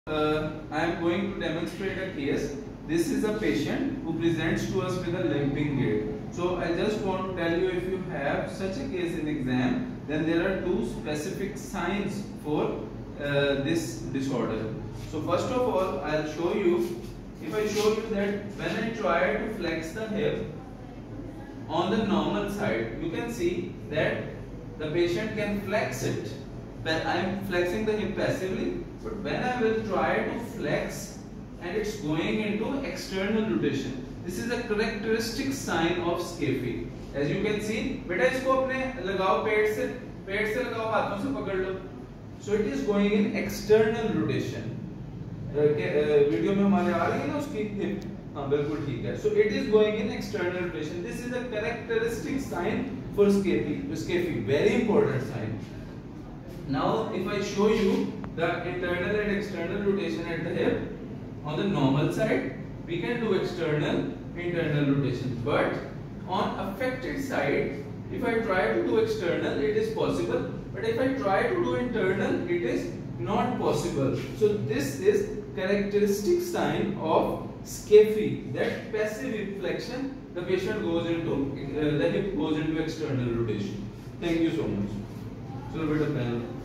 I am going to demonstrate a case. This is a patient who presents to us with a limping gait. So I just want to tell you, if you have such a case in exam, then there are two specific signs for this disorder. So first of all, I'll show you. If I show you that when I try to flex the hip on the normal side, you can see that the patient can flex it. I am flexing the hip passively, but when I will try to flex and it's going into external rotation, this is a characteristic sign of SCAFE. As you can see, बेटा इसको अपने लगाओ पेट से लगाओ, हाथों से पकड़ लो. So it is going in external rotation. Video में हमारे आ रही है ना उसकी hip, हाँ बिल्कुल ठीक है. So it is going in external rotation. This is a characteristic sign for SCAFE. Very important sign. Now, if I show you the internal and external rotation at the hip, on the normal side, we can do external, internal rotation. But on affected side, if I try to do external, it is possible. But if I try to do internal, it is not possible. So this is characteristic sign of SCAFE, that passive hip flexion, the patient goes into, the hip goes into external rotation. Thank you so much. So, bit of